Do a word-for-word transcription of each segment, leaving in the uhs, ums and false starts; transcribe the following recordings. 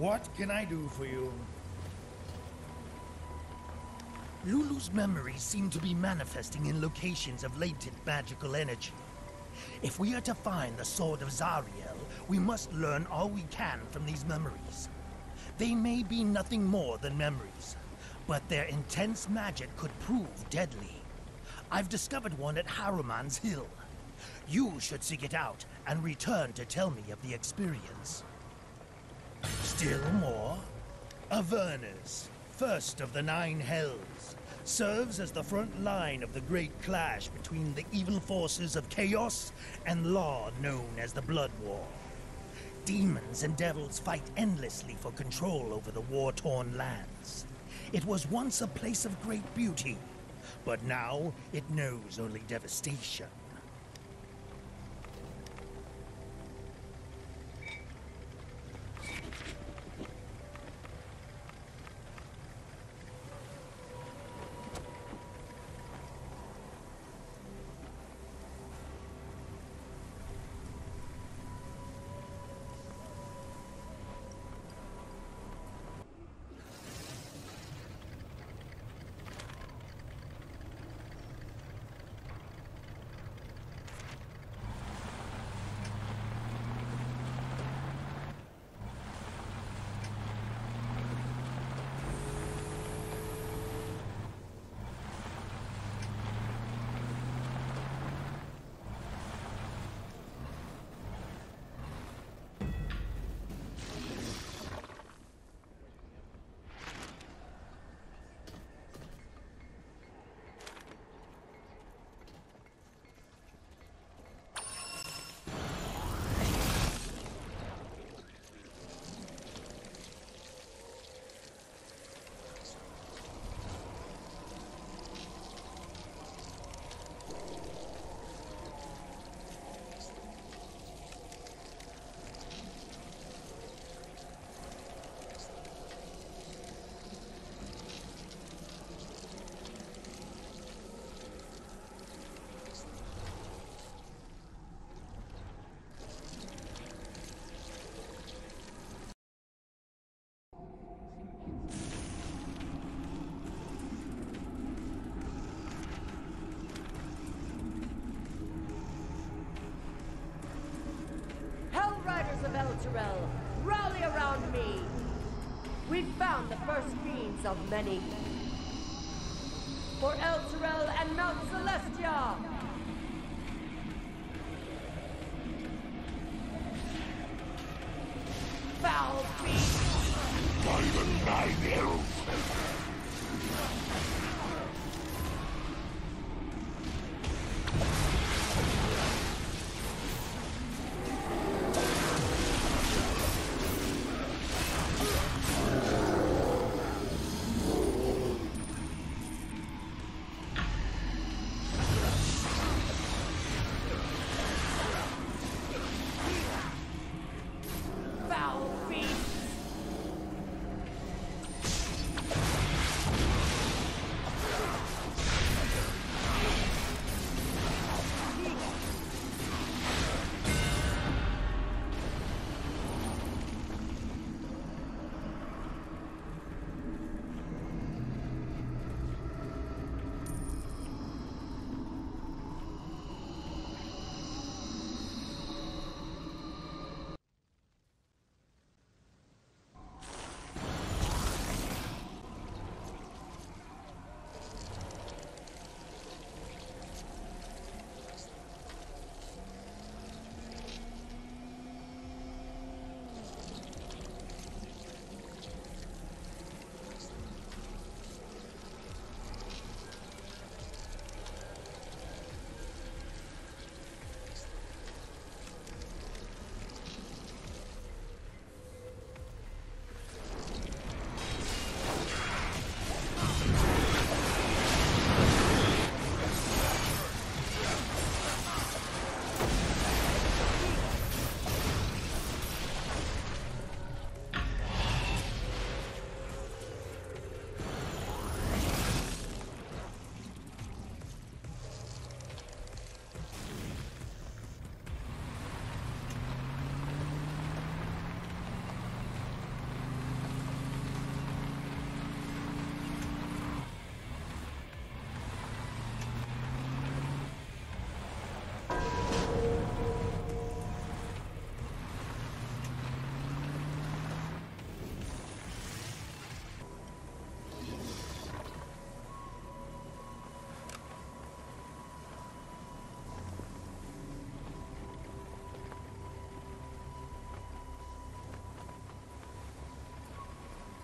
What can I do for you? Lulu's memories seem to be manifesting in locations of latent magical energy. If we are to find the Sword of Zariel, we must learn all we can from these memories. They may be nothing more than memories, but their intense magic could prove deadly. I've discovered one at Haruman's Hill. You should seek it out and return to tell me of the experience. Still more? Avernus, first of the Nine Hells, serves as the front line of the great clash between the evil forces of chaos and law known as the Blood War. Demons and devils fight endlessly for control over the war-torn lands. It was once a place of great beauty, but now it knows only devastation. Of Elturel, rally around me! We've found the first fiends of many. For Elturel and Mount Celestia! Foul beast! By the Nine Hells!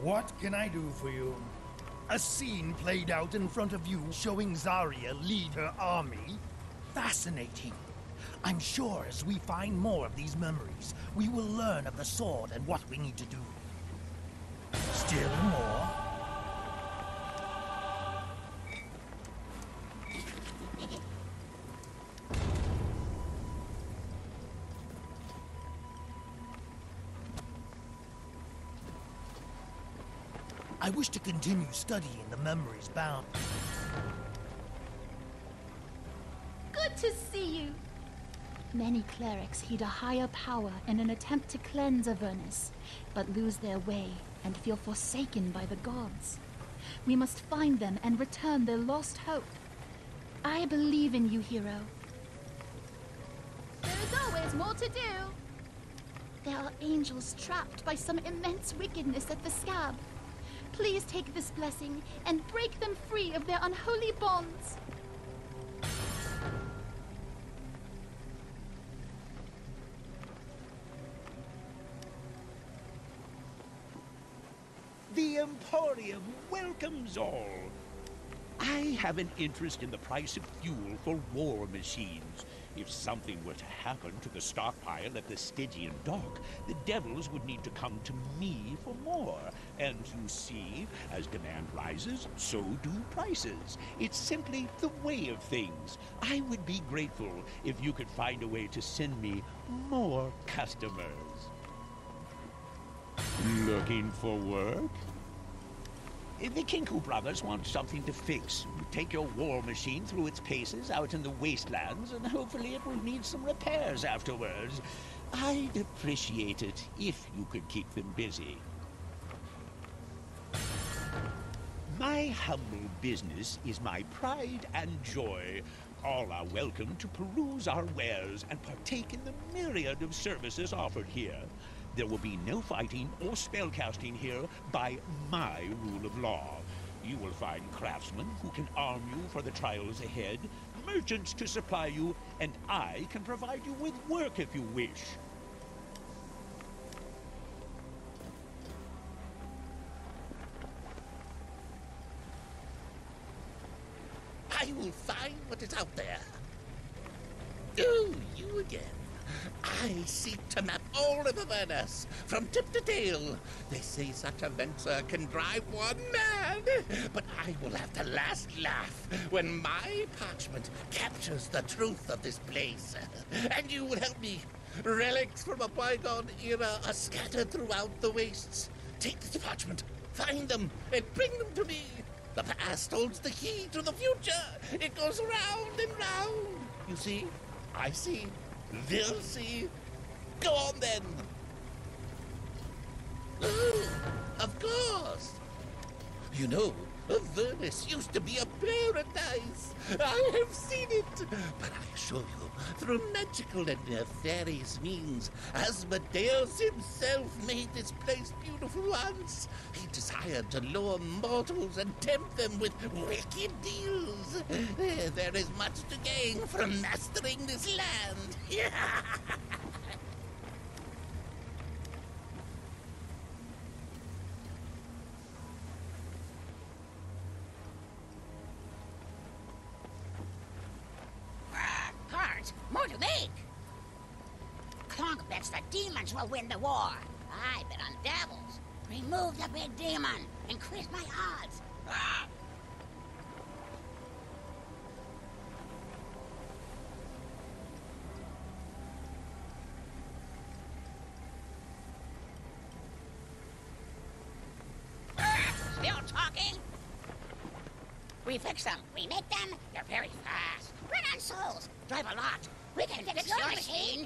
What can I do for you? A scene played out in front of you showing Zarya lead her army? Fascinating. I'm sure as we find more of these memories, we will learn of the sword and what we need to do. Still more? I wish to continue studying the memories bound. Good to see you! Many clerics heed a higher power in an attempt to cleanse Avernus, but lose their way and feel forsaken by the gods. We must find them and return their lost hope. I believe in you, hero. There is always more to do. There are angels trapped by some immense wickedness at the scab. Please take this blessing and break them free of their unholy bonds. The Emporium welcomes all. I have an interest in the price of fuel for war machines. If something were to happen to the stockpile at the Stygian dock, the devils would need to come to me for more. And you see, as demand rises, so do prices. It's simply the way of things. I would be grateful if you could find a way to send me more customers. Looking for work? The Kinku brothers want something to fix. Take your war machine through its paces out in the wastelands, and hopefully it will need some repairs afterwards. I'd appreciate it if you could keep them busy. My humble business is my pride and joy. All are welcome to peruse our wares and partake in the myriad of services offered here. There will be no fighting or spellcasting here by my rule of law. You will find craftsmen who can arm you for the trials ahead, merchants to supply you, and I can provide you with work if you wish. I will find what is out there. Oh, you again. I seek to map all of Avernus, from tip to tail. They say such a venture can drive one mad, but I will have the last laugh when my parchment captures the truth of this place. And you will help me. Relics from a bygone era are scattered throughout the wastes. Take this parchment, find them, and bring them to me. The past holds the key to the future. It goes round and round. You see? I see. They'll see. Go on, then. Oh, of course. You know, Avernus used to be a paradise. I have seen it. But I assure you, through magical and nefarious means, Asmodeus himself made this place beautiful once. He desired to lure mortals and tempt them with wicked deals. There is much to gain from mastering this land. More to make! Clonk bets the demons will win the war. I bet on devils. Remove the big demon. Increase my odds. Still talking? We fix them. We make them. They're very fast. Run on souls. Drive a lot. We can fix, fix your machine. machine.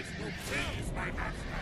This will please my master.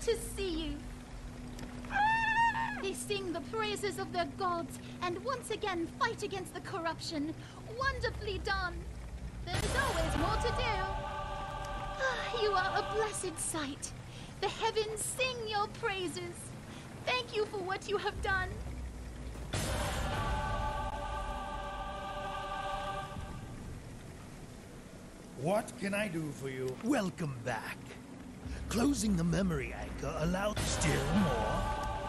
to see you. They sing the praises of their gods and once again fight against the corruption. Wonderfully done. There's always more to do. You are a blessed sight. The heavens sing your praises. Thank you for what you have done. What can I do for you? Welcome back. Closing the memory anchor allows still more.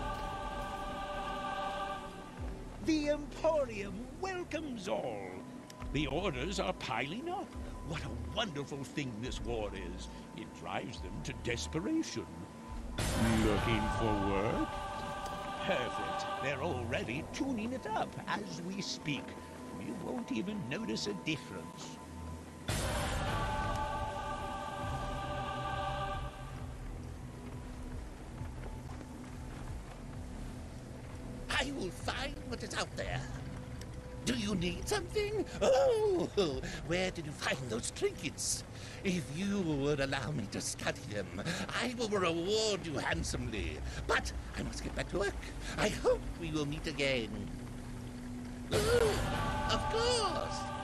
The Emporium welcomes all. The orders are piling up. What a wonderful thing this war is. It drives them to desperation. Looking for work? Perfect. They're already tuning it up as we speak. You won't even notice a difference. I will find what is out there. Do you need something? Oh, where did you find those trinkets? If you would allow me to study them, I will reward you handsomely. But I must get back to work. I hope we will meet again. Oh, of course.